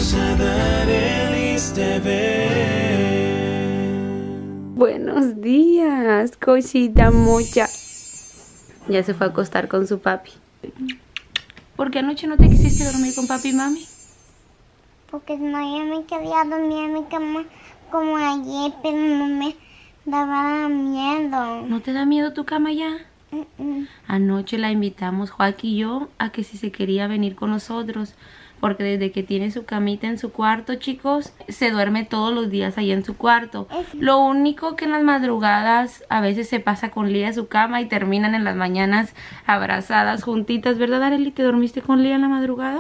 Bienvenidos a Darelis TV. Buenos días, cosita mocha. Ya se fue a acostar con su papi. ¿Por qué anoche no te quisiste dormir con papi y mami? Porque no, yo me quería dormir en mi cama como ayer, pero no me daba miedo. ¿No te da miedo tu cama ya? Anoche la invitamos, Joaquín y yo, a que si se quería venir con nosotros. Porque desde que tiene su camita en su cuarto, chicos, se duerme todos los días ahí en su cuarto. Lo único que en las madrugadas a veces se pasa con Lía a su cama y terminan en las mañanas abrazadas, juntitas. ¿Verdad, Arely? ¿Te dormiste con Lía en la madrugada?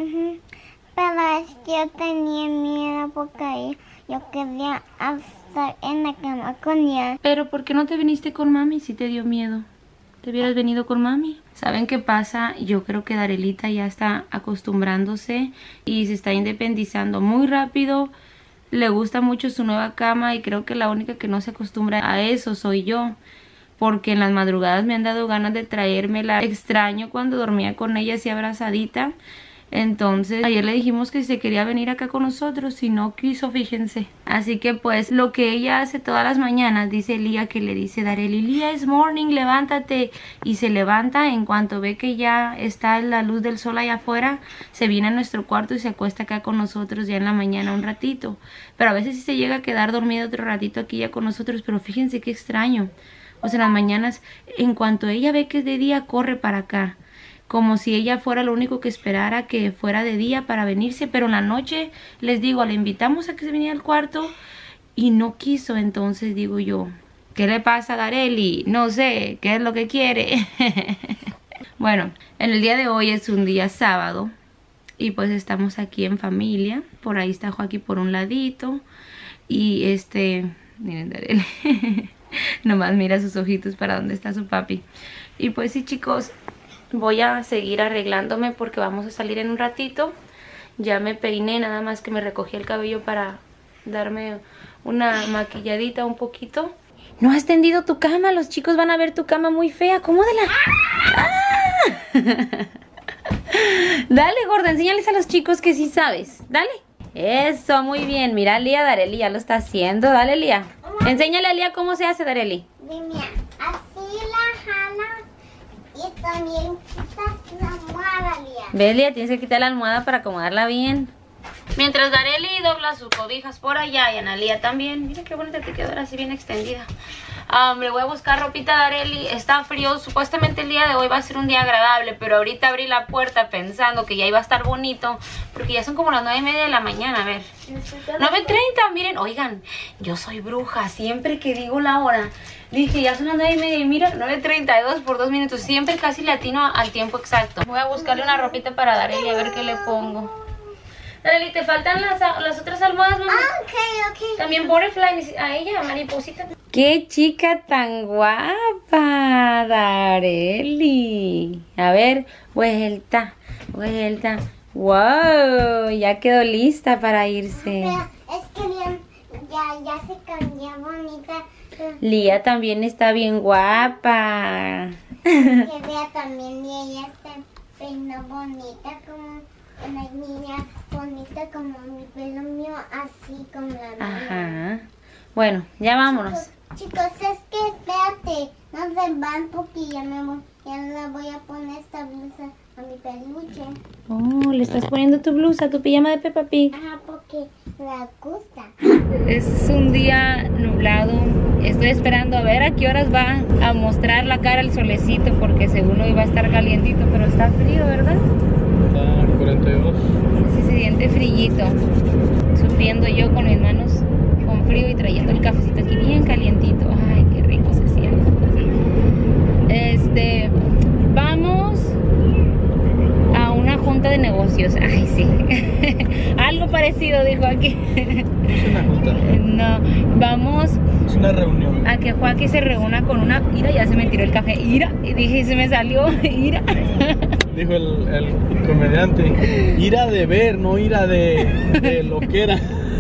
Pero es que yo tenía miedo porque yo quería estar en la cama con ella. Pero ¿por qué no te viniste con mami si te dio miedo? ¿Te hubieras venido con mami? ¿Saben qué pasa? Yo creo que Darelita ya está acostumbrándose y se está independizando muy rápido. Le gusta mucho su nueva cama y creo que la única que no se acostumbra a eso soy yo. Porque en las madrugadas me han dado ganas de traérmela. Extraño cuando dormía con ella así abrazadita. Entonces ayer le dijimos que si se quería venir acá con nosotros, si no quiso, fíjense. Así que pues lo que ella hace todas las mañanas, dice Lía, que le dice Darely, Lía, es morning, levántate. Y se levanta en cuanto ve que ya está la luz del sol allá afuera, se viene a nuestro cuarto y se acuesta acá con nosotros ya en la mañana un ratito. Pero a veces sí se llega a quedar dormida otro ratito aquí ya con nosotros, pero fíjense qué extraño. O sea, en las mañanas, en cuanto ella ve que es de día, corre para acá. Como si ella fuera lo único que esperara que fuera de día para venirse. Pero en la noche, les digo, le invitamos a que se viniera al cuarto y no quiso. Entonces digo yo, ¿qué le pasa a Darely? No sé, ¿qué es lo que quiere? Bueno, en el día de hoy es un día sábado y pues estamos aquí en familia. Por ahí está Joaquín por un ladito y miren Darely. Nomás mira sus ojitos para dónde está su papi. Y pues sí, chicos, voy a seguir arreglándome porque vamos a salir en un ratito. Ya me peiné, nada más que me recogí el cabello para darme una maquilladita un poquito. No has tendido tu cama, los chicos van a ver tu cama muy fea. Acomódala. ¡Ah! Dale, gorda, enséñales a los chicos que sí sabes. Dale. Eso, muy bien. Mira, Lía, Darely ya lo está haciendo. Dale, Lía. Enséñale a Lía cómo se hace, Darely. Mira, así la jalas y también quitas la almohada, Lía. Ve, Lía, tienes que quitar la almohada para acomodarla bien. Mientras Darely dobla sus cobijas por allá y Analía también. Mira qué bonita te quedó ahora así bien extendida. Le voy a buscar ropita a Darely. Está frío, supuestamente el día de hoy va a ser un día agradable, pero ahorita abrí la puerta pensando que ya iba a estar bonito, porque ya son como las 9:30 de la mañana. A ver, 9:30, miren, oigan, yo soy bruja, siempre que digo la hora dije ya son las 9:30 y mira, 9:32 por 2 minutos, siempre casi le atino al tiempo exacto. Voy a buscarle una ropita para Darely a ver qué le pongo. Darely, ¿te faltan las otras almohadas, mamá? Ok. También butterfly a ella, mariposita. ¡Qué chica tan guapa, Darely! A ver, vuelta. ¡Wow! Ya quedó lista para irse. Pero es que ya se cambió bonita. Lía también está bien guapa. Que vea también y ella se peinó bonita como una niña bonita como mi pelo mío, así como la mía. Ajá. Bueno, ya vámonos. Chicos, es que espérate, no se van porque ya le voy a poner esta blusa a mi peluche. Oh, le estás poniendo tu blusa, tu pijama de Peppa Pig. Ajá, porque me gusta. Es un día nublado. Estoy esperando a ver a qué horas va a mostrar la cara el solecito, porque según hoy va a estar calientito, pero está frío, ¿verdad? Está 42. Sí, se siente frillito. Sufriendo yo con mis manos con frío y trayendo el cafecito aquí bien calientito. Ay, qué rico se siente. Vamos a una junta de negocios. Ay, sí. Algo parecido dijo aquí. Es una junta. No, vamos Es una reunión. a que Joaquín se reúna con una... Mira, ya se me tiró el café. Ira, y dije, se me salió. Ira. Dijo el comediante. Ira de ver, no ira de loquera.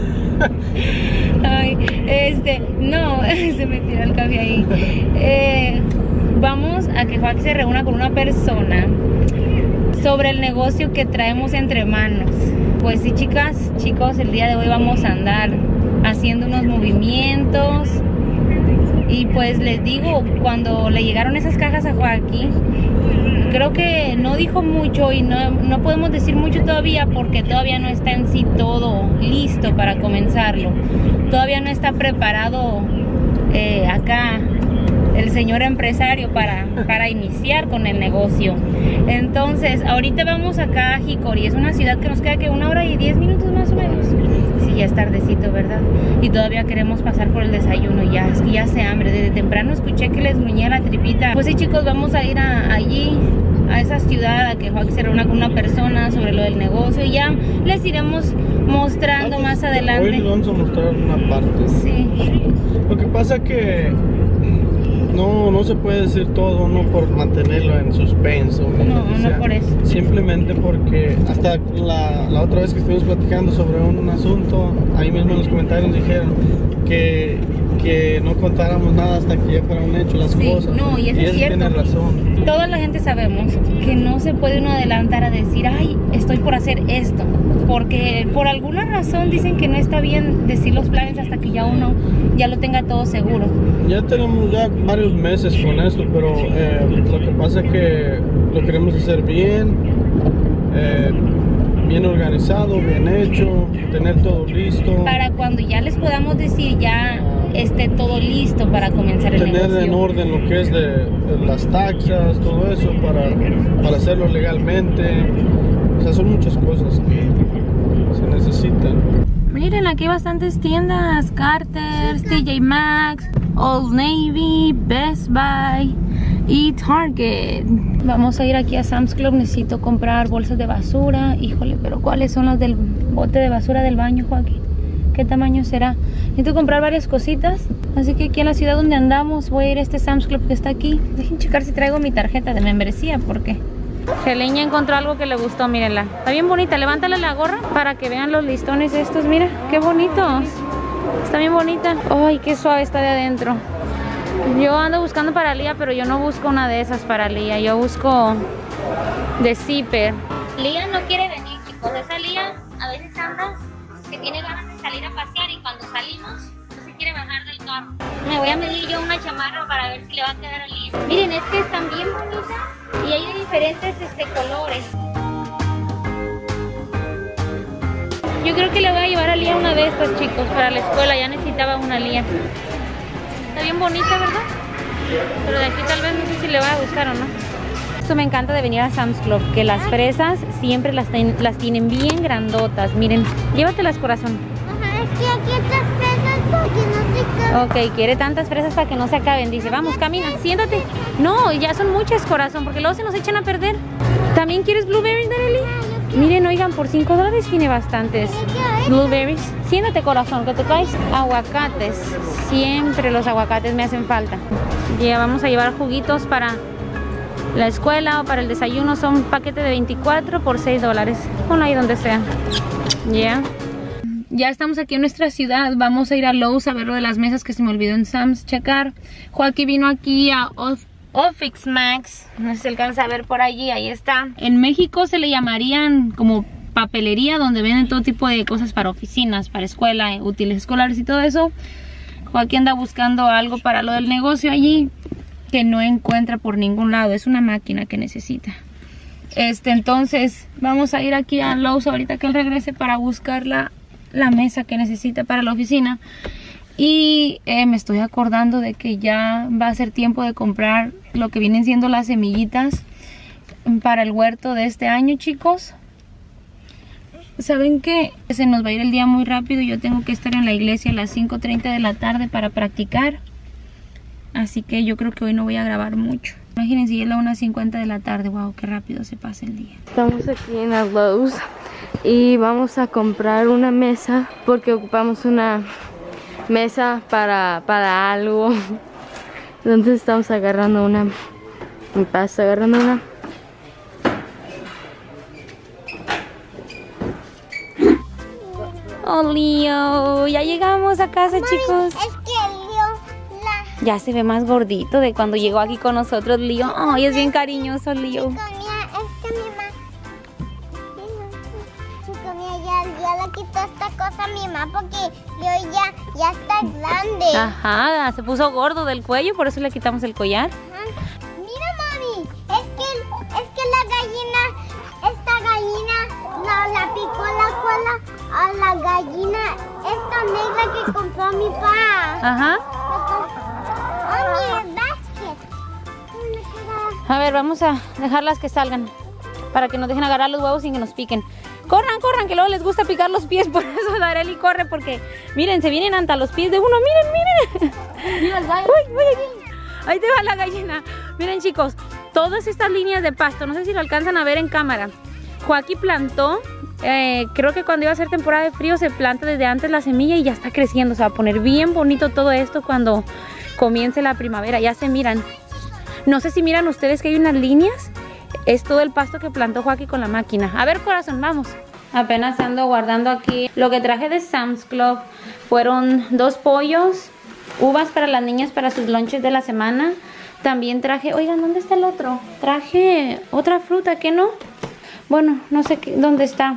Ay, no, se me tiró el café ahí. Vamos a que Joaquín se reúna con una persona. sobre el negocio que traemos entre manos. Pues sí, chicas, chicos, el día de hoy vamos a andar haciendo unos movimientos. Y pues les digo, cuando le llegaron esas cajas a Joaquín, creo que no dijo mucho y no podemos decir mucho todavía porque todavía no está en sí todo listo para comenzarlo. Todavía no está preparado acá el señor empresario para iniciar con el negocio. Entonces, ahorita vamos acá a Hickory. Es una ciudad que nos queda que 1 hora y 10 minutos más o menos. Sí, ya es tardecito, ¿verdad? Y todavía queremos pasar por el desayuno. Ya hace hambre. Desde temprano escuché que les gruñía la tripita. Pues sí, chicos, vamos a ir allí, a esa ciudad, a que Joaquín se reúna con una persona sobre lo del negocio. Y ya les iremos mostrando más adelante. Hoy les vamos a mostrar una parte. Sí. Lo que pasa que no se puede decir todo, no por mantenerlo en suspenso. No por eso. Simplemente porque hasta la otra vez que estuvimos platicando sobre un asunto, ahí mismo en los comentarios dijeron que no contáramos nada hasta que ya fueran hecho las cosas. No, y eso es cierto. Tiene razón. Toda la gente sabemos que no se puede uno adelantar a decir, ay, estoy por hacer esto. Porque por alguna razón dicen que no está bien decir los planes hasta que ya uno ya lo tenga todo seguro. Ya tenemos varios meses con esto, pero lo que pasa es que lo queremos hacer bien organizado, bien hecho, tener todo listo. Para cuando ya les podamos decir ya esté todo listo para comenzar el negocio. Tener en orden lo que es de las taxas, todo eso para hacerlo legalmente. O sea, son muchas cosas que se necesitan. Miren, aquí hay bastantes tiendas: Carter's, TJ Maxx, Old Navy, Best Buy y Target. Vamos a ir aquí a Sam's Club. Necesito comprar bolsas de basura. Híjole, pero ¿cuáles son las del bote de basura del baño, Joaquín? ¿Qué tamaño será? Necesito comprar varias cositas. Así que aquí en la ciudad donde andamos voy a ir a este Sam's Club que está aquí. Dejen checar si traigo mi tarjeta de membresía, porque Heleña encontró algo que le gustó, mírenla. Está bien bonita. Levántale la gorra para que vean los listones estos. Mira, qué bonitos. Está bien bonita. Ay, qué suave está de adentro. Yo ando buscando para Lía, pero yo no busco una de esas para Lía. Yo busco de zipper. Lía no quiere venir, chicos. Esa Lía a veces anda que tiene ganas de salir a pasear y cuando salimos no se quiere bajar del carro. Me voy a medir yo una chamarra para ver si le va a quedar a Lía. Miren, es que están bien bonitas y hay de diferentes colores. Yo creo que le voy a llevar a Lía una de estas, chicos, para la escuela. Ya necesitaba una Lía. Está bien bonita, ¿verdad? Pero de aquí tal vez no sé si le va a gustar o no. Esto me encanta de venir a Sam's Club, que las fresas siempre las tienen bien grandotas. Miren, llévatelas, corazón. Ajá, es que aquí estas fresas porque no se acaban. Ok, quiere tantas fresas para que no se acaben. Dice, vamos, camina, siéntate. No, ya son muchas, corazón, porque luego se nos echan a perder. ¿También quieres blueberries, Darely? Miren, oigan, por $5 tiene bastantes blueberries. Siéntate, corazón, que te traes aguacates. Siempre los aguacates me hacen falta. Ya vamos a llevar juguitos para la escuela o para el desayuno. Son un paquete de 24 por $6. Ponlo ahí donde sea. Ya estamos aquí en nuestra ciudad. Vamos a ir a Lowe's a ver lo de las mesas que se me olvidó en Sam's checar. Joaquín vino aquí a Office Max. No sé si se alcanza a ver por allí. Ahí está. En México se le llamarían como papelería, donde venden todo tipo de cosas para oficinas, para escuela, útiles escolares y todo eso. Joaquín anda buscando algo para lo del negocio allí que no encuentra por ningún lado. Es una máquina que necesita. Entonces vamos a ir aquí a Lowe's ahorita que él regrese para buscar la mesa que necesita para la oficina. Y me estoy acordando de que ya va a ser tiempo de comprar lo que vienen siendo las semillitas para el huerto de este año, chicos. ¿Saben qué? Se nos va a ir el día muy rápido. Yo tengo que estar en la iglesia a las 5:30 de la tarde para practicar. Así que yo creo que hoy no voy a grabar mucho. Imagínense, ya es la 1:50 de la tarde. Wow, qué rápido se pasa el día. Estamos aquí en la Lowe's y vamos a comprar una mesa porque ocupamos una mesa para algo. Entonces estamos agarrando una. Me paso agarrando una. Oh, Leo, ya llegamos a casa, Mami, chicos. Es que Leo Ya se ve más gordito de cuando llegó aquí con nosotros, Leo. Ay, es bien cariñoso, Leo. Mira, es que mi mamá ya le quitó esta cosa a mi mamá porque yo ya está grande. Ajá, se puso gordo del cuello, por eso le quitamos el collar. Mira, mami, es que esta gallina, la picó la cola a la gallina esta negra que compró mi papá. Ajá. Mami, basket. A ver, vamos a dejarlas que salgan para que nos dejen agarrar los huevos sin que nos piquen. Corran, corran, que luego les gusta picar los pies, por eso Darely corre, porque miren, se vienen hasta los pies de uno, miren, miren. Mira el gallo. Uy, uy, uy. Ahí te va la gallina. Miren, chicos, todas estas líneas de pasto, no sé si lo alcanzan a ver en cámara. Joaquín plantó, creo que cuando iba a ser temporada de frío se planta desde antes la semilla y ya está creciendo. Se va a poner bien bonito todo esto cuando comience la primavera. Ya se miran. No sé si miran ustedes que hay unas líneas. Es todo el pasto que plantó Joaquín con la máquina. A ver, corazón, vamos. Apenas ando guardando aquí. Lo que traje de Sam's Club fueron 2 pollos, uvas para las niñas para sus lunches de la semana. También traje, oigan, ¿dónde está el otro? Traje otra fruta, ¿qué no? Bueno, no sé dónde está.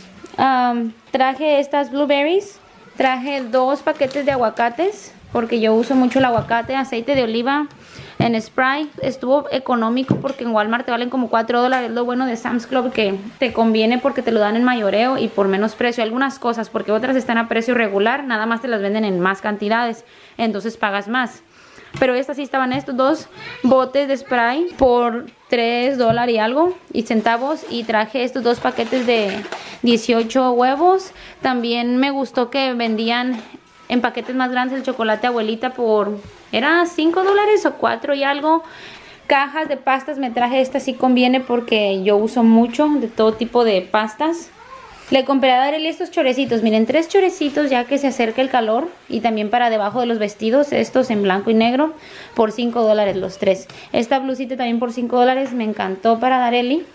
Traje estas blueberries. Traje 2 paquetes de aguacates, porque yo uso mucho el aguacate, aceite de oliva en spray. Estuvo económico porque en Walmart te valen como $4. Lo bueno de Sam's Club que te conviene porque te lo dan en mayoreo y por menos precio. Algunas cosas, porque otras están a precio regular, nada más te las venden en más cantidades, entonces pagas más. Pero estas sí estaban estos 2 botes de spray por $3 y algo y centavos. Y traje estos 2 paquetes de 18 huevos. También me gustó que vendían en paquetes más grandes el chocolate abuelita por, era $5 o 4 y algo. Cajas de pastas, me traje esta, sí conviene porque yo uso mucho de todo tipo de pastas. Le compré a Darely estos chorecitos, miren, 3 chorecitos ya que se acerca el calor. Y también para debajo de los vestidos, estos en blanco y negro, por $5 los 3. Esta blusita también por $5, me encantó para Darely.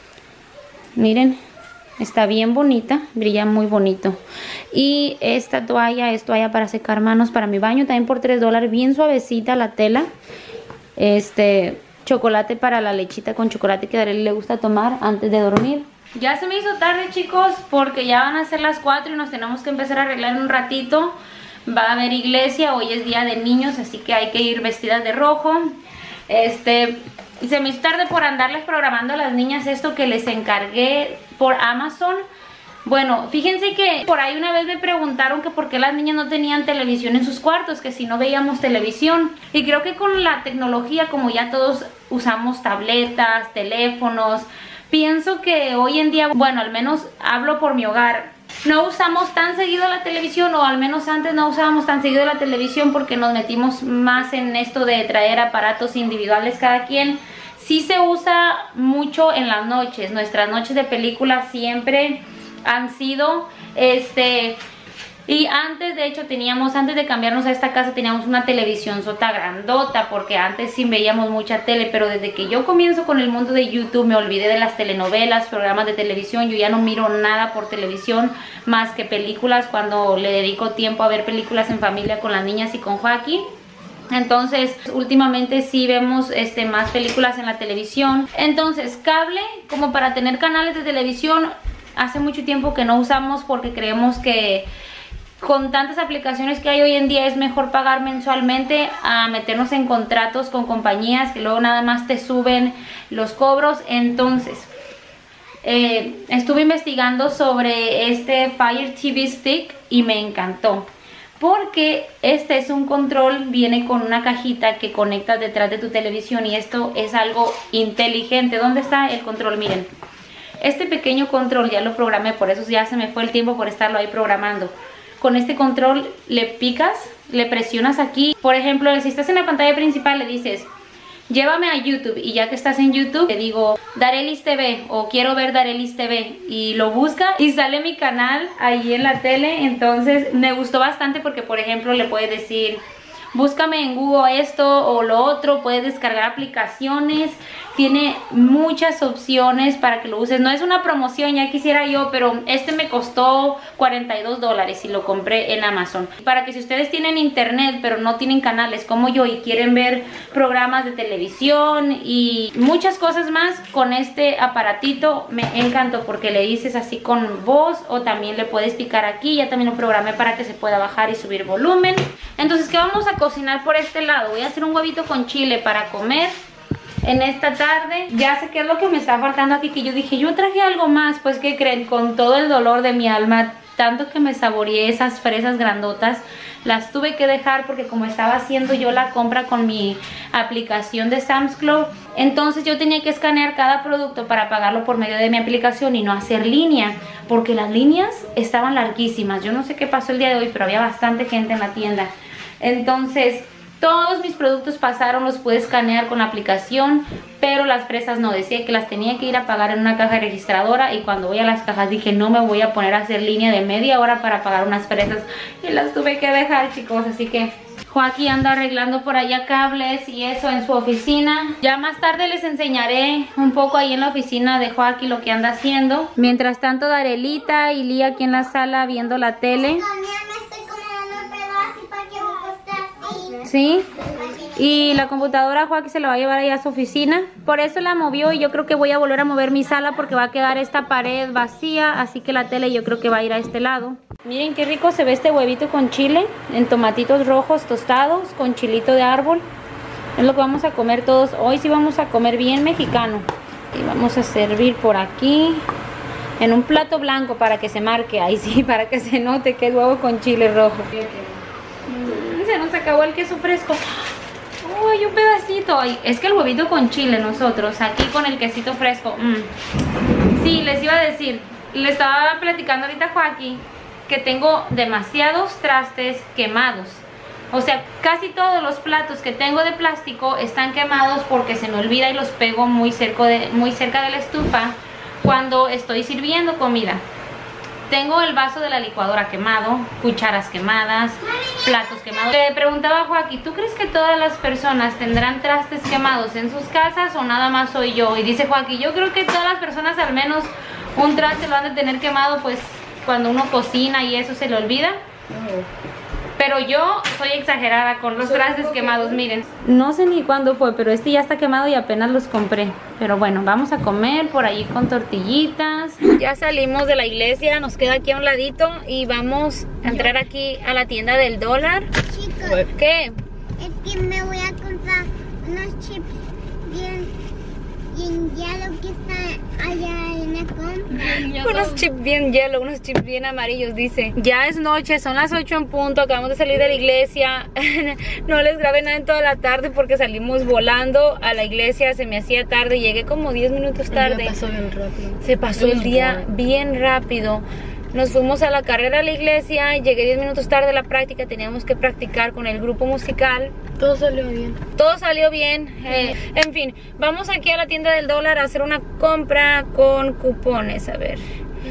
Miren, está bien bonita, brilla muy bonito. Y esta toalla es toalla para secar manos para mi baño, también por $3, bien suavecita la tela. Chocolate para la lechita con chocolate que a Darely le gusta tomar antes de dormir. Ya se me hizo tarde, chicos, porque ya van a ser las 4 y nos tenemos que empezar a arreglar en un ratito. Va a haber iglesia, hoy es día de niños, así que hay que ir vestidas de rojo. Y se me hizo tarde por andarles programando a las niñas esto que les encargué por Amazon. Bueno, fíjense que por ahí una vez me preguntaron que por qué las niñas no tenían televisión en sus cuartos, que si no veíamos televisión. Y creo que con la tecnología, como ya todos usamos tabletas, teléfonos, pienso que hoy en día, bueno, al menos hablo por mi hogar, no usamos tan seguido la televisión, o al menos antes no usábamos tan seguido la televisión porque nos metimos más en esto de traer aparatos individuales cada quien. Sí se usa mucho en las noches, nuestras noches de películas siempre han sido, y antes de hecho antes de cambiarnos a esta casa teníamos una televisión sota grandota, porque antes sí veíamos mucha tele, pero desde que yo comienzo con el mundo de YouTube me olvidé de las telenovelas, programas de televisión. Yo ya no miro nada por televisión más que películas, cuando le dedico tiempo a ver películas en familia con las niñas y con Joaquín. Entonces últimamente sí vemos más películas en la televisión. Entonces cable, como para tener canales de televisión, hace mucho tiempo que no usamos, porque creemos que con tantas aplicaciones que hay hoy en día es mejor pagar mensualmente a meternos en contratos con compañías que luego nada más te suben los cobros. Entonces estuve investigando sobre este Fire TV Stick y me encantó, porque este es un control, viene con una cajita que conectas detrás de tu televisión, y esto es algo inteligente. ¿Dónde está el control? Miren, este pequeño control ya lo programé, por eso ya se me fue el tiempo por estarlo ahí programando. Con este control le picas, le presionas aquí. Por ejemplo, si estás en la pantalla principal le dices, llévame a YouTube, y ya que estás en YouTube le digo Darely's TV o quiero ver Darely's TV, y lo busca y sale mi canal ahí en la tele. Entonces me gustó bastante porque, por ejemplo, le puedes decir búscame en Google esto o lo otro, puedes descargar aplicaciones Tiene muchas opciones para que lo uses. No es una promoción, ya quisiera yo, pero este me costó $42 y lo compré en Amazon. Para que si ustedes tienen internet pero no tienen canales como yo y quieren ver programas de televisión y muchas cosas más, con este aparatito me encantó porque le dices así con voz o también le puedes picar aquí. Ya también lo programé para que se pueda bajar y subir volumen. Entonces, ¿qué vamos a cocinar por este lado? Voy a hacer un huevito con chile para comer en esta tarde. Ya sé qué es lo que me está faltando aquí, que yo dije, yo traje algo más. Pues, ¿qué creen? Con todo el dolor de mi alma, tanto que me saboreé esas fresas grandotas, las tuve que dejar porque como estaba haciendo yo la compra con mi aplicación de Sam's Club, entonces yo tenía que escanear cada producto para pagarlo por medio de mi aplicación y no hacer línea, porque las líneas estaban larguísimas. Yo no sé qué pasó el día de hoy, pero había bastante gente en la tienda. Entonces todos mis productos pasaron, los pude escanear con la aplicación, pero las fresas no, decía que las tenía que ir a pagar en una caja registradora, y cuando voy a las cajas dije, no me voy a poner a hacer línea de media hora para pagar unas fresas, y las tuve que dejar, chicos. Así que Joaquín anda arreglando por allá cables y eso en su oficina. Ya más tarde les enseñaré un poco ahí en la oficina de Joaquín lo que anda haciendo. Mientras tanto, Darelita y Lía aquí en la sala viendo la tele. Sí, y la computadora Joaquín se la va a llevar allá a su oficina. Por eso la movió, y yo creo que voy a volver a mover mi sala porque va a quedar esta pared vacía. Así que la tele yo creo que va a ir a este lado. Miren qué rico se ve este huevito con chile, en tomatitos rojos tostados con chilito de árbol. Es lo que vamos a comer todos. Hoy sí vamos a comer bien mexicano. Y vamos a servir por aquí en un plato blanco para que se marque. Ahí sí, para que se note que es huevo con chile rojo. Se nos acabó el queso fresco. Uy, un pedacito. Ay, es que el huevito con chile nosotros, aquí con el quesito fresco. Sí, les iba a decir, le estaba platicando ahorita a Joaquín que tengo demasiados trastes quemados. O sea, casi todos los platos que tengo de plástico están quemados porque se me olvida y los pego muy cerca de la estufa cuando estoy sirviendo comida. Tengo el vaso de la licuadora quemado, cucharas quemadas, platos quemados. Le preguntaba a Joaquín, ¿tú crees que todas las personas tendrán trastes quemados en sus casas o nada más soy yo? Y dice Joaquín, yo creo que todas las personas al menos un traste lo han de tener quemado, pues cuando uno cocina y eso se le olvida. Pero yo soy exagerada con los trastes quemados, miren. No sé ni cuándo fue, pero este ya está quemado y apenas los compré. Pero bueno, vamos a comer por allí con tortillitas. Ya salimos de la iglesia, nos queda aquí a un ladito y vamos a entrar aquí a la tienda del dólar. Chicos, ¿Qué? es que me voy a comprar unos chips bien yellow que están allá en la compra. Unos chips bien yellow, unos chips bien amarillos, dice. Ya es noche, son las 8 en punto, acabamos de salir de la iglesia. No les grabé nada en toda la tarde porque salimos volando a la iglesia, se me hacía tarde, llegué como 10 minutos tarde. Pasó bien rápido. Se pasó el día bien rápido. Nos fuimos a la carrera a la iglesia, llegué 10 minutos tarde a la práctica, teníamos que practicar con el grupo musical. Todo salió bien. Todo salió bien. En fin, vamos aquí a la tienda del dólar a hacer una compra con cupones, a ver.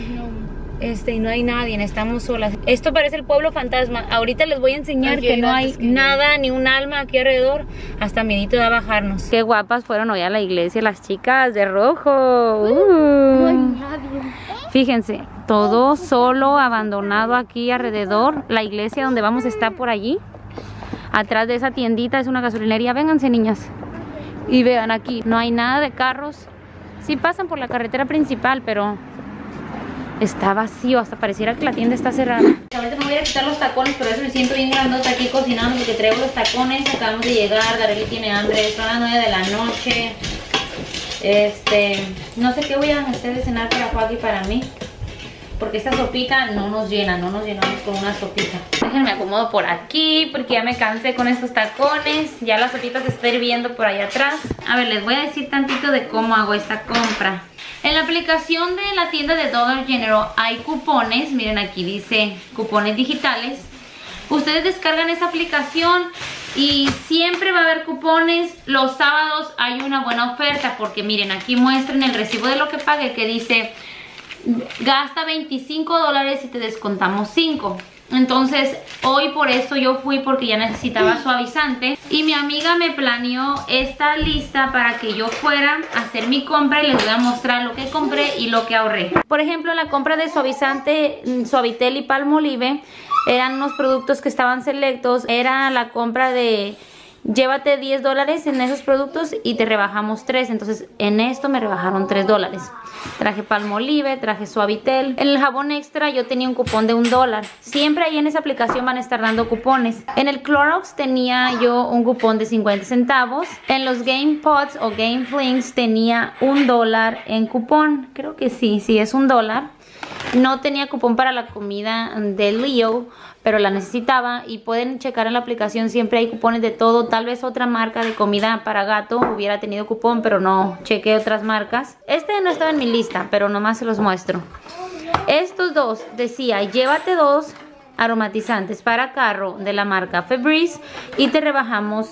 Y no hay nadie, estamos solas. Esto parece el pueblo fantasma. Ahorita les voy a enseñar que no hay nada, ni un alma aquí alrededor. Hasta miedito de bajarnos. Qué guapas fueron hoy a la iglesia las chicas de rojo. No hay nadie. Fíjense, todo solo, abandonado aquí alrededor. La iglesia donde vamos está por allí. Atrás de esa tiendita es una gasolinería. Vénganse, niñas. Y vean aquí, no hay nada de carros. Sí pasan por la carretera principal, pero está vacío, hasta pareciera que la tienda está cerrada. Ahorita me voy a quitar los tacones, pero eso me siento bien grandota aquí cocinando porque traigo los tacones. Acabamos de llegar, Darely tiene hambre, son las 9 de la noche. No sé qué voy a hacer de cenar para Joaquín y para mí, porque esta sopita no nos llena, no nos llenamos con una sopita. Déjenme acomodo por aquí porque ya me cansé con estos tacones. Ya la sopita se está hirviendo por allá atrás. A ver, les voy a decir tantito de cómo hago esta compra. En la aplicación de la tienda de Dollar General hay cupones. Miren, aquí dice cupones digitales. Ustedes descargan esa aplicación y siempre va a haber cupones. Los sábados hay una buena oferta porque miren, aquí muestran el recibo de lo que pagué que dice gasta $25 y te descontamos 5. Entonces hoy por eso yo fui, porque ya necesitaba suavizante. Y mi amiga me planeó esta lista para que yo fuera a hacer mi compra y les voy a mostrar lo que compré y lo que ahorré. Por ejemplo, la compra de suavizante Suavitel y Palmolive eran unos productos que estaban selectos. Era la compra de llévate $10 en esos productos y te rebajamos 3. Entonces en esto me rebajaron $3. Traje Palmolive, traje Suavitel. En el jabón extra yo tenía un cupón de $1. Siempre ahí en esa aplicación van a estar dando cupones. En el Clorox tenía yo un cupón de 50 centavos. En los Game Pods o Game Flings tenía $1 en cupón. Creo que sí es $1. No tenía cupón para la comida de Leo, pero la necesitaba, y pueden checar en la aplicación, siempre hay cupones de todo. Tal vez otra marca de comida para gato hubiera tenido cupón, pero no chequé otras marcas. Este no estaba en mi lista, pero nomás se los muestro. Estos dos decía, llévate 2 aromatizantes para carro de la marca Febreze y te rebajamos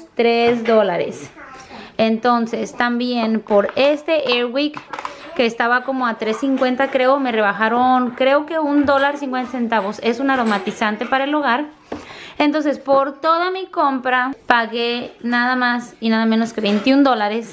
$3. Entonces también por este Airwick, que estaba como a $3.50 creo, me rebajaron creo que $1.50. Es un aromatizante para el hogar. Entonces por toda mi compra pagué nada más y nada menos que $21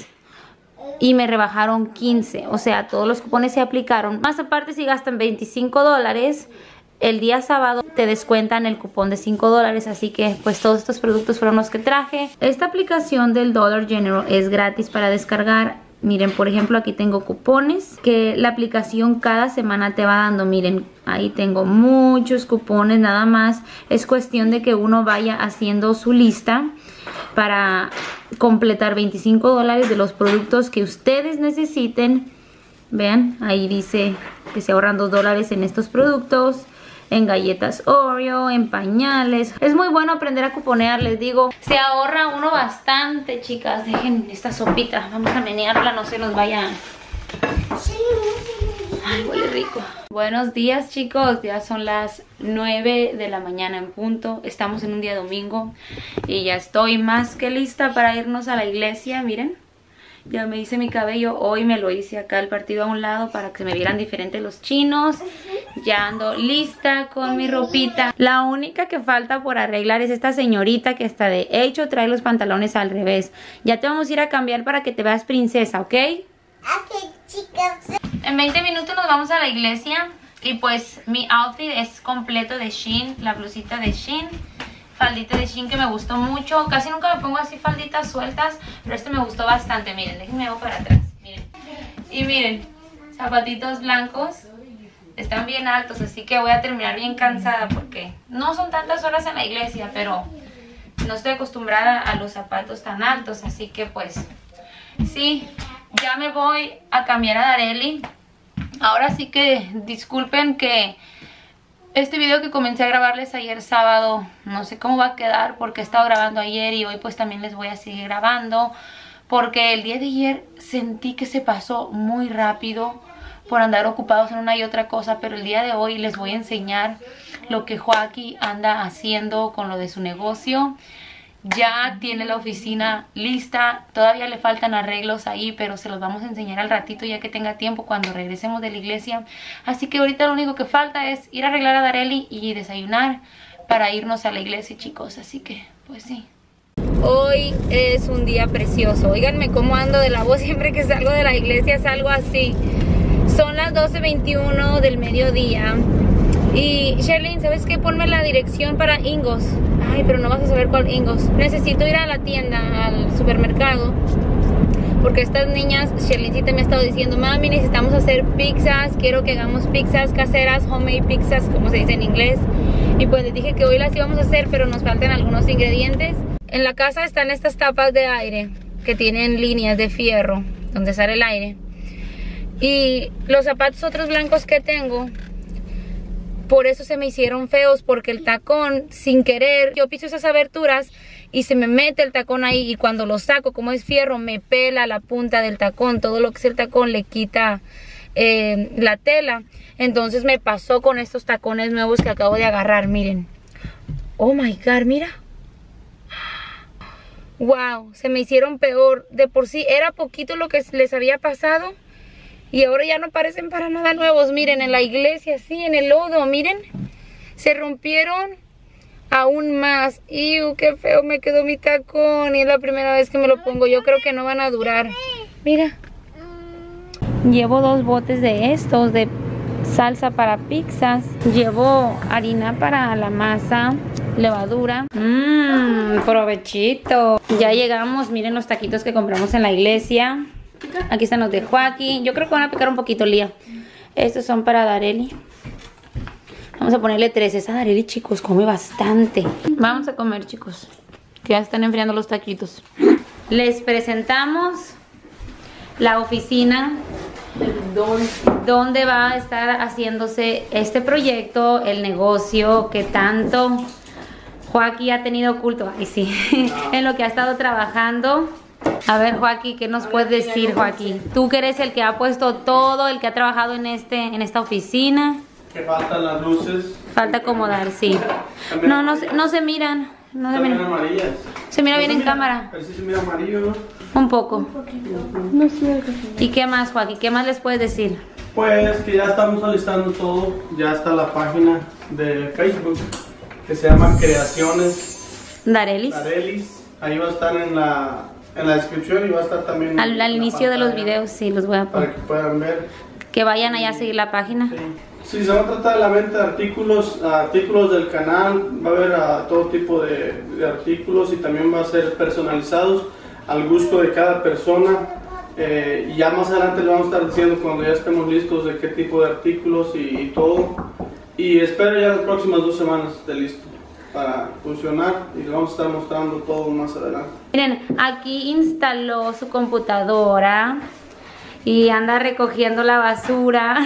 y me rebajaron 15. O sea, todos los cupones se aplicaron. Más aparte, si gastan $25, el día sábado te descuentan el cupón de $5. Así que pues todos estos productos fueron los que traje. Esta aplicación del Dollar General es gratis para descargar. Miren, por ejemplo, aquí tengo cupones que la aplicación cada semana te va dando. Miren, ahí tengo muchos cupones. Nada más es cuestión de que uno vaya haciendo su lista para completar $25 de los productos que ustedes necesiten. Vean, ahí dice que se ahorran $2 en estos productos, en galletas Oreo, en pañales. Es muy bueno aprender a cuponear, les digo. Se ahorra uno bastante, chicas. Dejen esta sopita, vamos a menearla, no se nos vaya. Ay, huele rico. Buenos días, chicos. Ya son las 9 de la mañana en punto. Estamos en un día domingo y ya estoy más que lista para irnos a la iglesia. Miren, ya me hice mi cabello. Hoy me lo hice acá el partido a un lado para que se me vieran diferentes los chinos. Ya ando lista con mi ropita. La única que falta por arreglar es esta señorita que está de hecho trae los pantalones al revés. Ya te vamos a ir a cambiar para que te veas princesa, ¿ok? Ok, chicas. En 20 minutos nos vamos a la iglesia. Y pues mi outfit es completo de Shein. La blusita de Shein, faldita de Shein que me gustó mucho. Casi nunca me pongo así falditas sueltas, pero este me gustó bastante. Miren, déjenme ver para atrás. Miren. Y miren, zapatitos blancos. Están bien altos, así que voy a terminar bien cansada porque no son tantas horas en la iglesia, pero no estoy acostumbrada a los zapatos tan altos. Así que pues sí, ya me voy a cambiar a Darely. Ahora sí que disculpen que este video que comencé a grabarles ayer sábado, no sé cómo va a quedar porque he estado grabando ayer y hoy pues también les voy a seguir grabando, porque el día de ayer sentí que se pasó muy rápido por andar ocupados en una y otra cosa. Pero el día de hoy les voy a enseñar lo que Joaquín anda haciendo con lo de su negocio. Ya tiene la oficina lista, todavía le faltan arreglos ahí, pero se los vamos a enseñar al ratito ya que tenga tiempo cuando regresemos de la iglesia. Así que ahorita lo único que falta es ir a arreglar a Darely y desayunar para irnos a la iglesia, chicos. Así que pues sí. Hoy es un día precioso. Óiganme cómo ando de la voz. Siempre que salgo de la iglesia salgo así. Son las 12:21 del mediodía. Y Sherlyn, ¿sabes qué? Ponme la dirección para Ingos. Ay, pero no vas a saber cuál Ingos. Necesito ir a la tienda, al supermercado, porque estas niñas, Sherlyncita me ha estado diciendo, mami, necesitamos hacer pizzas. Quiero que hagamos pizzas caseras, homemade pizzas, como se dice en inglés. Y pues les dije que hoy las íbamos a hacer, pero nos faltan algunos ingredientes. En la casa están estas tapas de aire que tienen líneas de fierro donde sale el aire. Y los zapatos otros blancos que tengo, por eso se me hicieron feos, porque el tacón, sin querer, yo piso esas aberturas y se me mete el tacón ahí, y cuando lo saco, como es fierro, me pela la punta del tacón. Todo lo que es el tacón le quita la tela. Entonces me pasó con estos tacones nuevos que acabo de agarrar, miren. Oh my God, mira. Wow, se me hicieron peor. De por sí era poquito lo que les había pasado Y ahora ya no parecen para nada nuevos. Miren, en la iglesia, sí, en el lodo, miren. Se rompieron aún más. ¡Iu, qué feo me quedó mi tacón! Y es la primera vez que me lo pongo. Yo creo que no van a durar. Mira. Llevo 2 botes de estos, de salsa para pizzas. Llevo harina para la masa, levadura. Provechito. Ya llegamos, miren los taquitos que compramos en la iglesia. Aquí están los de Joaquín. Yo creo que van a picar un poquito, Lía. Estos son para Darely. Vamos a ponerle 3. Esa Darely, chicos, come bastante. Vamos a comer, chicos, que ya están enfriando los taquitos. Les presentamos la oficina donde va a estar haciéndose este proyecto, el negocio que tanto Joaquín ha tenido oculto. Ay, sí, en lo que ha estado trabajando. A ver, Joaquín, ¿qué nos puedes decir, Joaquín? Tú que eres el que ha puesto todo, el que ha trabajado en esta oficina. Que faltan las luces. Falta acomodar, sí. No se miran. No se miran amarillas. Se mira bien en cámara. Pero sí se mira amarillo, ¿no? Un poco. No sé. ¿Y qué más, Joaquín? ¿Qué más les puedes decir? Pues que ya estamos alistando todo. Ya está la página de Facebook que se llama Creaciones Darelis. Ahí va a estar en la descripción y va a estar también Al inicio de los videos, sí, los voy a para poner. que puedan ver. Que vayan allá a seguir la página. Sí, se va a tratar de la venta de artículos del canal. Va a haber todo tipo de artículos y también va a ser personalizados al gusto de cada persona. Y ya más adelante le vamos a estar diciendo cuando ya estemos listos de qué tipo de artículos y todo. Y espero ya las próximas 2 semanas esté listo para funcionar y le vamos a estar mostrando todo más adelante. Miren, aquí instaló su computadora y anda recogiendo la basura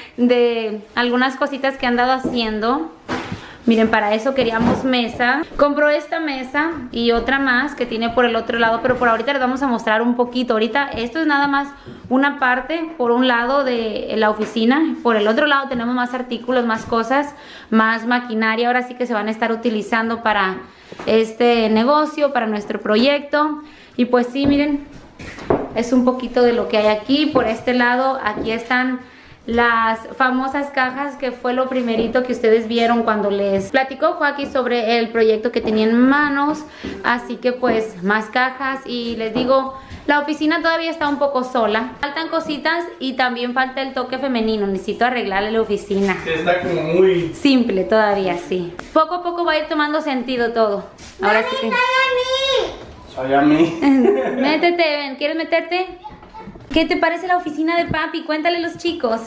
de algunas cositas que han andado haciendo. Miren, para eso queríamos mesa. Compró esta mesa y otra más que tiene por el otro lado, pero por ahorita les vamos a mostrar un poquito. Ahorita esto es nada más una parte por un lado de la oficina. Por el otro lado tenemos más artículos, más cosas, más maquinaria. Ahora sí que se van a estar utilizando para este negocio, para nuestro proyecto. Y pues sí, miren, es un poquito de lo que hay aquí. Por este lado, aquí están las famosas cajas, que fue lo primerito que ustedes vieron cuando les platicó Joaquín sobre el proyecto que tenía en manos. Así que pues más cajas. Y les digo, la oficina todavía está un poco sola. Faltan cositas y también falta el toque femenino. Necesito arreglarle la oficina. Sí, está como muy simple todavía, sí. Poco a poco va a ir tomando sentido todo. Ahora sí que... Soy a mí. Métete, ven. ¿Quieres meterte? ¿Qué te parece la oficina de papi? Cuéntale a los chicos.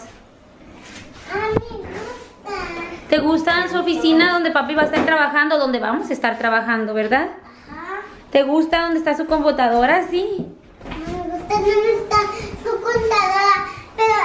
A mí me gusta. ¿Te gusta su oficina donde papi va a estar trabajando? Donde vamos a estar trabajando, ¿verdad? Ajá. ¿Te gusta donde está su computadora? Sí. Me gusta donde está su computadora. Pero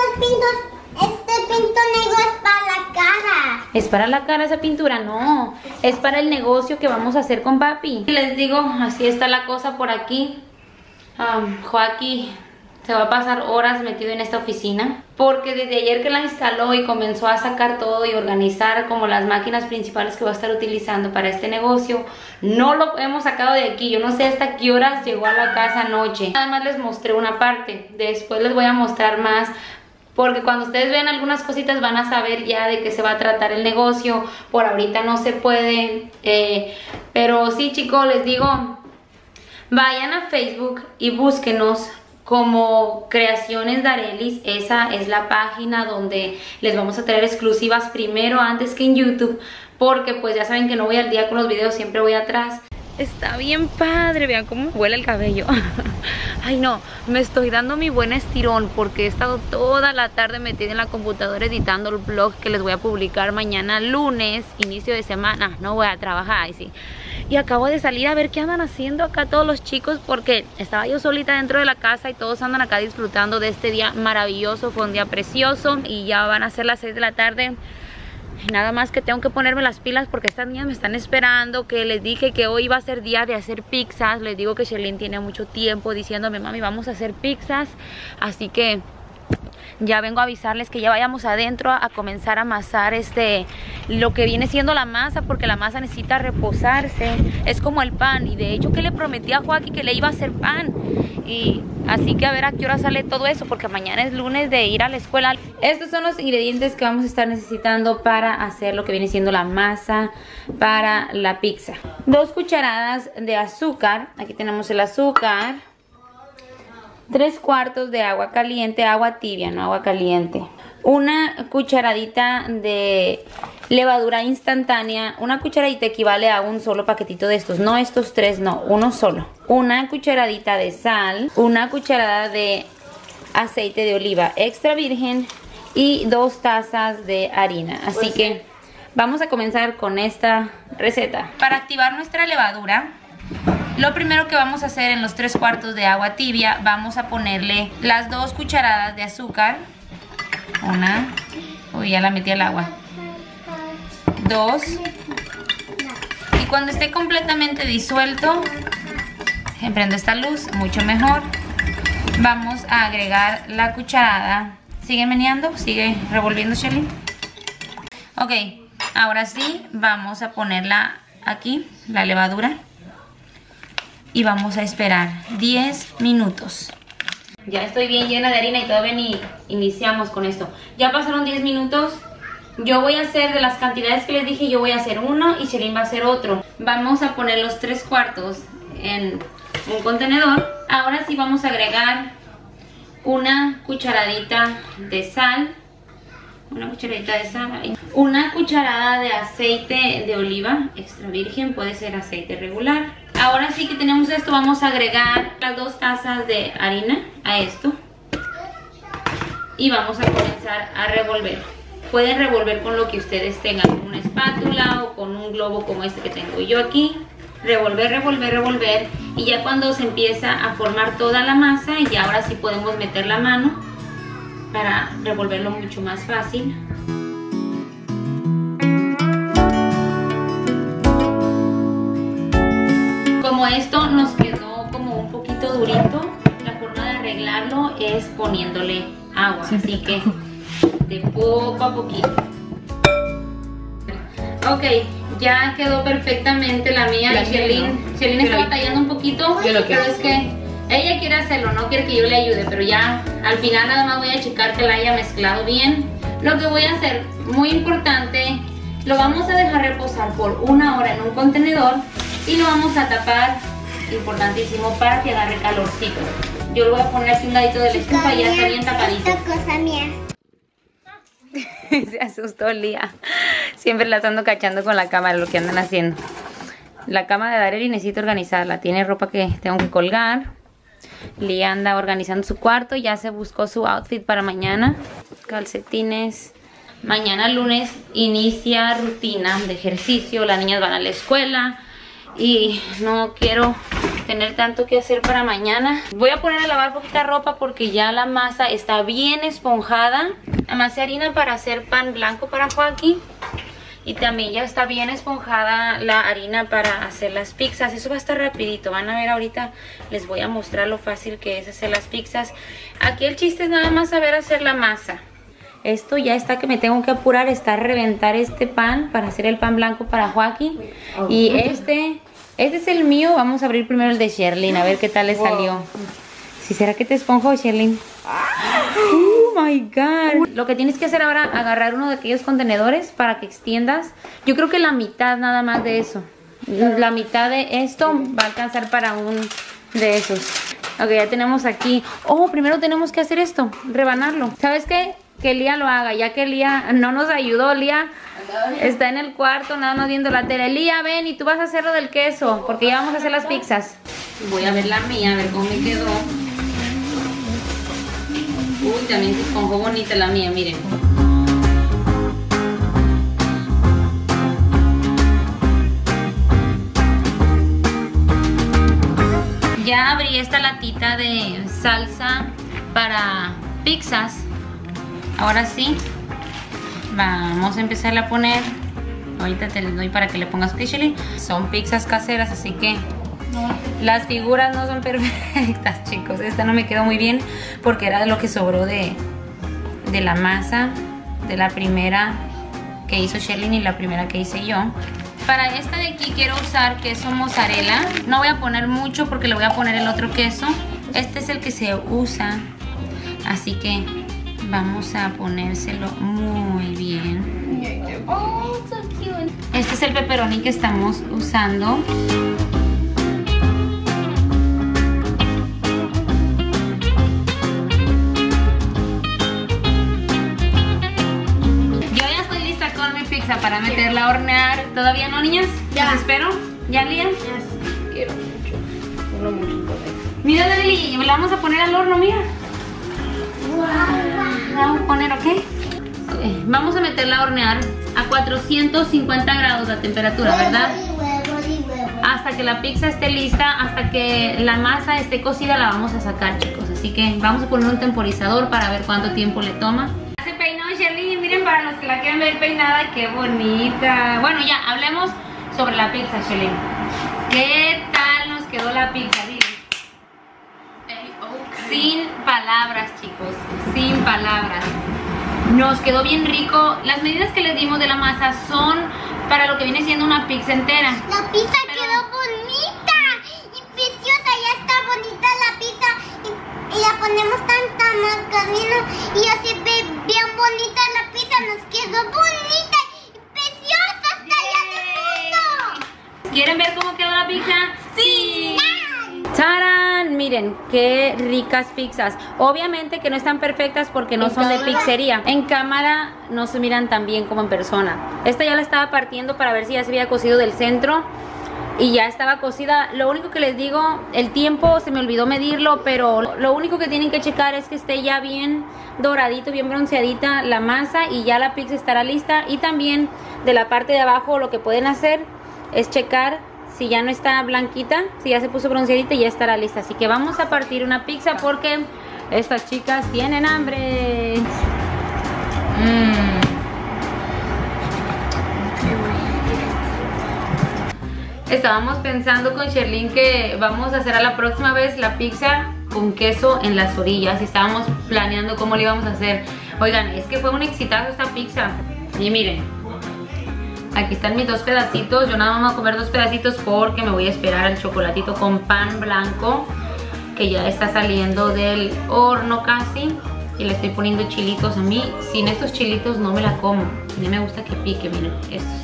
este pinto negro es para la cara. ¿Es para la cara esa pintura? No, es para el negocio que vamos a hacer con papi. Les digo, así está la cosa por aquí. Joaquín se va a pasar horas metido en esta oficina, porque desde ayer que la instaló y comenzó a sacar todo y organizar como las máquinas principales que va a estar utilizando para este negocio, no lo hemos sacado de aquí. Yo no sé hasta qué horas llegó a la casa anoche. Nada más les mostré una parte, después les voy a mostrar más, porque cuando ustedes vean algunas cositas van a saber ya de qué se va a tratar el negocio. Por ahorita no se puede, pero sí, chicos, les digo, vayan a Facebook y búsquenos como Creaciones Darelis. Esa es la página donde les vamos a traer exclusivas primero antes que en YouTube, porque pues ya saben que no voy al día con los videos, siempre voy atrás. Está bien padre, vean cómo huele el cabello. Ay no, me estoy dando mi buen estirón porque he estado toda la tarde metida en la computadora editando el vlog que les voy a publicar mañana lunes, inicio de semana. No voy a trabajar, ay sí. Y acabo de salir a ver qué andan haciendo acá todos los chicos, porque estaba yo solita dentro de la casa y todos andan acá disfrutando de este día maravilloso. Fue un día precioso y ya van a ser las 6 de la tarde. Nada más que tengo que ponerme las pilas porque estas niñas me están esperando, que les dije que hoy iba a ser día de hacer pizzas. Les digo que Shelin tiene mucho tiempo diciéndome, mami, vamos a hacer pizzas. Así que ya vengo a avisarles que ya vayamos adentro a comenzar a amasar lo que viene siendo la masa, porque la masa necesita reposarse. Es como el pan, y de hecho que le prometí a Joaquín que le iba a hacer pan Y así que a ver a qué hora sale todo eso, porque mañana es lunes de ir a la escuela. Estos son los ingredientes que vamos a estar necesitando para hacer lo que viene siendo la masa para la pizza. 2 cucharadas de azúcar. Aquí tenemos el azúcar. 3 cuartos de agua caliente, agua tibia, no agua caliente. 1 cucharadita de levadura instantánea. 1 cucharadita equivale a un solo paquetito de estos. No estos 3, no, uno solo. 1 cucharadita de sal. 1 cucharada de aceite de oliva extra virgen. Y 2 tazas de harina. Así que vamos a comenzar con esta receta. Para activar nuestra levadura, lo primero que vamos a hacer en los 3 cuartos de agua tibia, vamos a ponerle las 2 cucharadas de azúcar. 1, uy, ya la metí al agua. 2. Y cuando esté completamente disuelto, prendo esta luz, mucho mejor. Vamos a agregar la cucharada. Sigue meneando, sigue revolviendo, Shelly. Ok, ahora sí, vamos a ponerla aquí, la levadura. Y vamos a esperar 10 minutos. Ya estoy bien llena de harina y todavía ni iniciamos con esto. Ya pasaron 10 minutos. Yo voy a hacer de las cantidades que les dije, yo voy a hacer uno y Shelly va a hacer otro. Vamos a poner los 3 cuartos en un contenedor. Ahora sí vamos a agregar 1 cucharadita de sal. 1 cucharadita de sal. 1 cucharada de aceite de oliva extra virgen, puede ser aceite regular. Ahora sí que tenemos esto, vamos a agregar las 2 tazas de harina a esto. Y vamos a comenzar a revolver. Pueden revolver con lo que ustedes tengan, con una espátula o con un globo como este que tengo yo aquí. Revolver, revolver, revolver. Y ya cuando se empieza a formar toda la masa, y ahora sí podemos meter la mano para revolverlo mucho más fácil. Como esto nos quedó como un poquito durito, la forma de arreglarlo es poniéndole agua, así que de poco a poquito. Ok, ya quedó perfectamente la mía. Y Shelly está batallando un poquito, pero es que ella quiere hacerlo, no quiere que yo le ayude, pero ya al final nada más voy a checar que la haya mezclado bien. Lo que voy a hacer, muy importante, lo vamos a dejar reposar por 1 hora en un contenedor y lo vamos a tapar, importantísimo, para que agarre calorcito. Yo lo voy a poner aquí un ladito de la estufa y ya está bien tapadito. Esta cosa mía. Se asustó Lía. Siempre las ando cachando con la cámara, lo que andan haciendo. La cama de Darely necesito organizarla. Tiene ropa que tengo que colgar. Lía anda organizando su cuarto. Ya se buscó su outfit para mañana. Calcetines. Mañana lunes inicia rutina de ejercicio. Las niñas van a la escuela. Y no quiero tener tanto que hacer para mañana. Voy a poner a lavar poquita ropa porque ya la masa está bien esponjada. Amasé harina para hacer pan blanco para Joaquín. Y también ya está bien esponjada la harina para hacer las pizzas. Eso va a estar rapidito. Van a ver ahorita, les voy a mostrar lo fácil que es hacer las pizzas. Aquí el chiste es nada más saber hacer la masa. Esto ya está que me tengo que apurar. Está a reventar este pan para hacer el pan blanco para Joaquín. Y este es el mío. Vamos a abrir primero el de Sherlyn, a ver qué tal le salió. ¿Sí será que te esponjó, Sherlyn? Oh my god. Lo que tienes que hacer ahora, agarrar uno de aquellos contenedores para que extiendas. Yo creo que la mitad nada más de eso. La mitad de esto va a alcanzar para un de esos. Ok, ya tenemos aquí. Oh, primero tenemos que hacer esto, rebanarlo. ¿Sabes qué? Que Lía lo haga, ya que Lía no nos ayudó. Lía está en el cuarto nada más viendo la tele. Lía, ven y tú vas a hacer lo del queso, porque ya vamos a hacer las pizzas. Voy a ver la mía, a ver cómo me quedó. Uy, también se esponjó bonita la mía, miren. Ya abrí esta latita de salsa para pizzas. Ahora sí, vamos a empezar a poner. Ahorita te les doy para que le pongas Shelly. Son pizzas caseras, así que las figuras no son perfectas, chicos. Esta no me quedó muy bien porque era de lo que sobró de la masa de la primera que hizo Shelly y la primera que hice yo. Para esta de aquí quiero usar queso mozzarella. No voy a poner mucho porque le voy a poner el otro queso. Este es el que se usa, así que vamos a ponérselo muy bien. Oh, so cute. Este es el pepperoni que estamos usando. Yo ya estoy lista con mi pizza para meterla a hornear. ¿Todavía no, niñas? Ya. ¿Las espero? ¿Ya, Lía? Quiero mucho. Uno mucho por ahí. Mira, Darely, la vamos a poner al horno, mira. La vamos a poner, ¿ok? Vamos a meterla a hornear a 450 grados la temperatura, ¿verdad? Hasta que la pizza esté lista, hasta que la masa esté cocida, la vamos a sacar, chicos. Así que vamos a poner un temporizador para ver cuánto tiempo le toma. Se peinó Shelly, miren, para los que la quieran ver peinada, qué bonita. Bueno, ya, hablemos sobre la pizza, Shelly. ¿Qué tal nos quedó la pizza? Dile. Sin palabras, chicos, sin palabras. Nos quedó bien rico. Las medidas que les dimos de la masa son para lo que viene siendo una pizza entera. La pizza quedó bonita y preciosa. Ya está bonita la pizza y la ponemos tanta margarina y así ve bien bonita la pizza. Nos quedó bonita y preciosa hasta allá del mundo. ¿Quieren ver cómo quedó la pizza? ¡Sí! ¡Tarán! Miren, qué ricas pizzas. Obviamente que no están perfectas porque no son de pizzería. En cámara no se miran tan bien como en persona. Esta ya la estaba partiendo para ver si ya se había cocido del centro. Y ya estaba cocida. Lo único que les digo, el tiempo se me olvidó medirlo, pero lo único que tienen que checar es que esté ya bien doradito, bien bronceadita la masa y ya la pizza estará lista. Y también de la parte de abajo lo que pueden hacer es checar si ya no está blanquita, si ya se puso bronceadita y ya estará lista. Así que vamos a partir una pizza porque estas chicas tienen hambre. Estábamos pensando con Sherlyn que vamos a hacer a la próxima vez la pizza con queso en las orillas. Y estábamos planeando cómo le íbamos a hacer. Oigan, es que fue un exitazo esta pizza. Y miren, aquí están mis 2 pedacitos. Yo nada más voy a comer 2 pedacitos porque me voy a esperar al chocolatito con pan blanco que ya está saliendo del horno casi. Y le estoy poniendo chilitos. A mí sin estos chilitos no me la como. A mí me gusta que pique, miren, estos.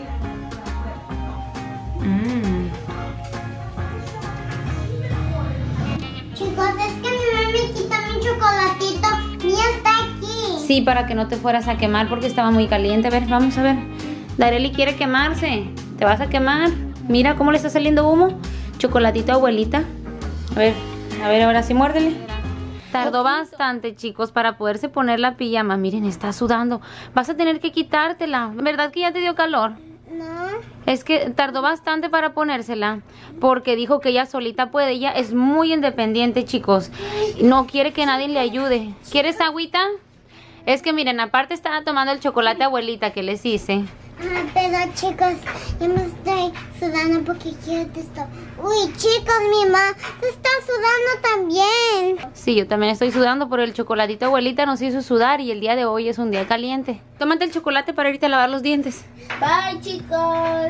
Chicos, es que mi mamá me quita mi chocolatito. Mía está aquí. Sí, para que no te fueras a quemar porque estaba muy caliente. A ver, vamos a ver. Darely quiere quemarse. ¿Te vas a quemar? Mira cómo le está saliendo humo. Chocolatito abuelita. A ver, ahora sí muérdele. Tardó bastante, chicos, para poderse poner la pijama. Miren, está sudando. Vas a tener que quitártela. ¿Verdad que ya te dio calor? No. Es que tardó bastante para ponérsela porque dijo que ella solita puede. Ella es muy independiente, chicos. No quiere que nadie le ayude. ¿Quieres agüita? Es que miren, aparte estaba tomando el chocolate abuelita que les hice. Pero chicos, yo me estoy sudando porque quiero esto. Uy, chicos, mi mamá se está sudando también. Sí, yo también estoy sudando, pero el chocolatito abuelita nos hizo sudar y el día de hoy es un día caliente. Tómate el chocolate para irte a lavar los dientes. Bye, chicos.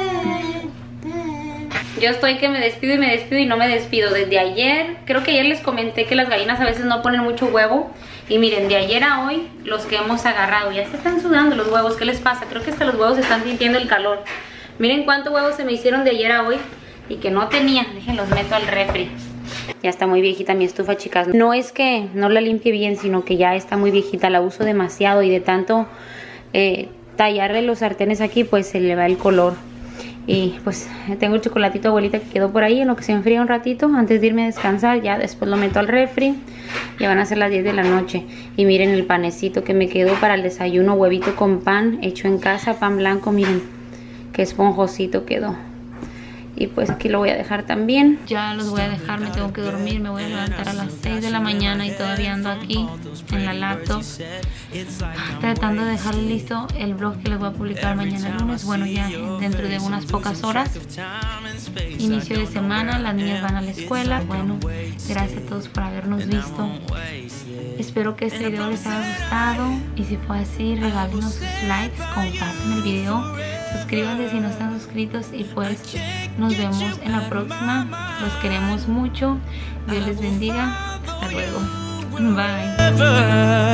Yo estoy que me despido y no me despido. Desde ayer, creo que ayer les comenté que las gallinas a veces no ponen mucho huevo. Y miren, de ayer a hoy, los que hemos agarrado, ya se están sudando los huevos. ¿Qué les pasa? Creo que hasta los huevos están sintiendo el calor. Miren cuántos huevos se me hicieron de ayer a hoy y que no tenía. Déjenlos meto al refri. Ya está muy viejita mi estufa, chicas. No es que no la limpie bien, sino que ya está muy viejita. La uso demasiado y de tanto tallarle los sartenes aquí, pues se le va el color. Y pues tengo el chocolatito abuelita que quedó por ahí en lo que se enfría un ratito antes de irme a descansar. Ya después lo meto al refri. Ya van a ser las 10 de la noche. Y miren el panecito que me quedó para el desayuno. Huevito con pan hecho en casa, pan blanco. Miren qué esponjosito quedó. Y pues aquí lo voy a dejar también. Ya los voy a dejar, me tengo que dormir. Me voy a levantar a las 6 de la mañana y todavía ando aquí en la laptop tratando de dejar listo el vlog que les voy a publicar mañana lunes. Bueno, ya dentro de unas pocas horas. Inicio de semana, las niñas van a la escuela. Bueno, gracias a todos por habernos visto. Espero que este video les haya gustado. Y si fue así, regálenos sus likes, compartan el video, suscríbanse si no están suscritos suscritos y pues nos vemos en la próxima. Los queremos mucho. Dios les bendiga. Hasta luego. Bye.